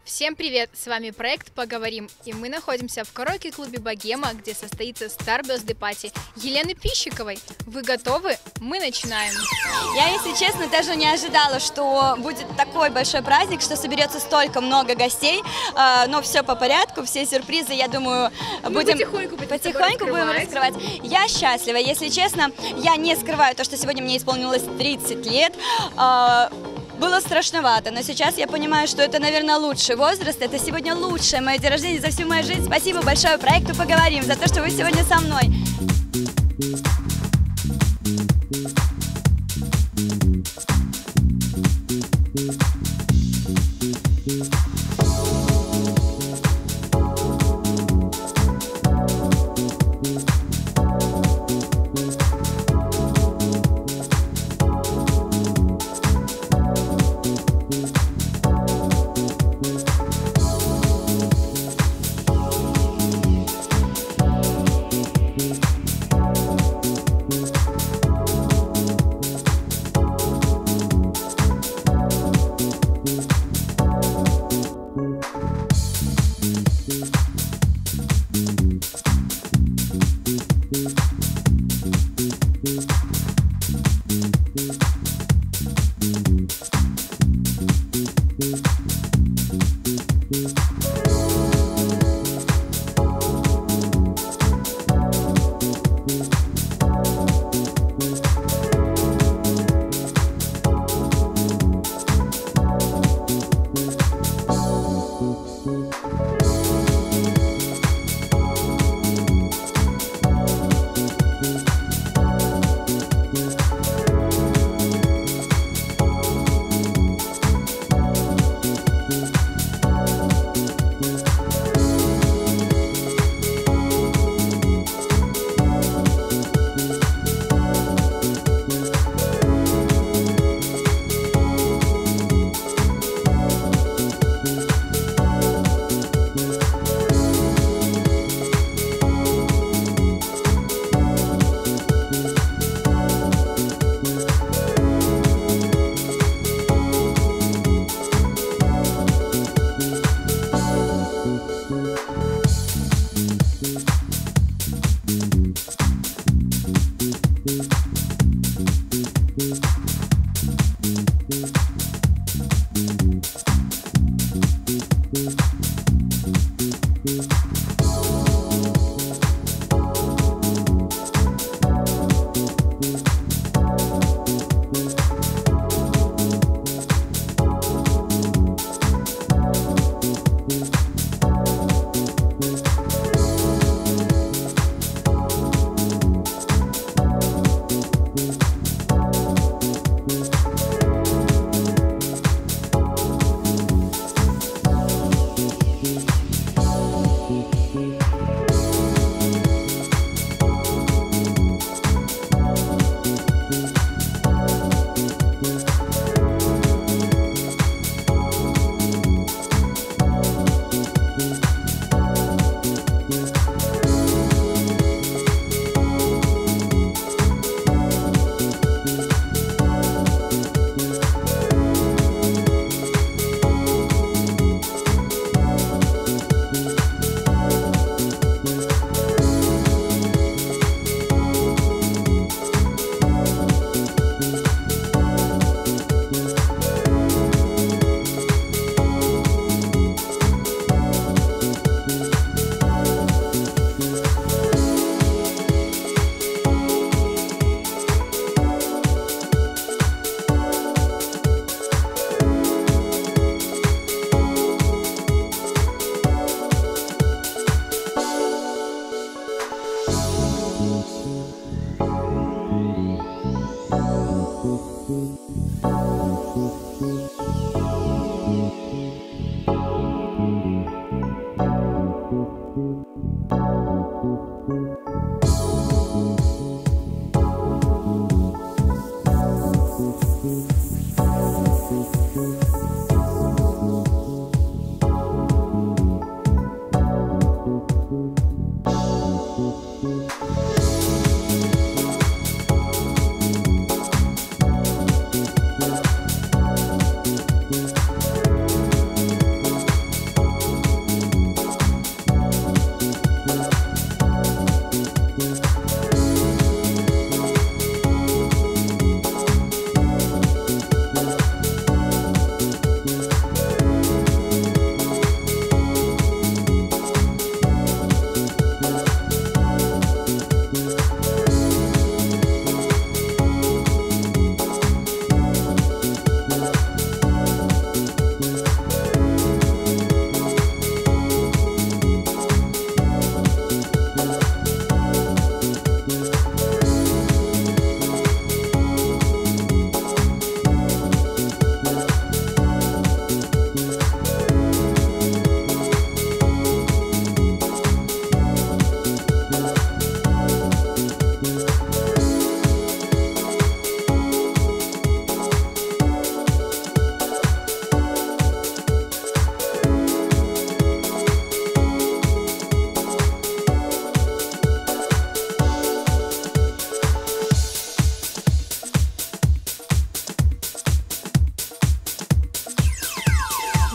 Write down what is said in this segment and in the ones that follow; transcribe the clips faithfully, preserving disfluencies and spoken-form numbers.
Всем привет! С вами проект «Поговорим», и мы находимся в караоке-клубе «Богема», где состоится Star Birthday Party Елены Пищиковой. Вы готовы? Мы начинаем! Я, если честно, даже не ожидала, что будет такой большой праздник, что соберется столько много гостей, но все по порядку, все сюрпризы, я думаю, мы будем потихоньку, потихоньку будем раскрывать. Я счастлива, если честно, я не скрываю то, что сегодня мне исполнилось тридцать лет. Было страшновато, но сейчас я понимаю, что это, наверное, лучший возраст. Это сегодня лучшее мое день рождения за всю мою жизнь. Спасибо большое проекту «Поговорим» за то, что вы сегодня со мной.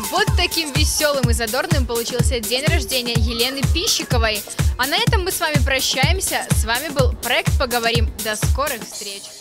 Вот таким веселым и задорным получился день рождения Елены Пищиковой. А на этом мы с вами прощаемся. С вами был проект «Поговорим». До скорых встреч!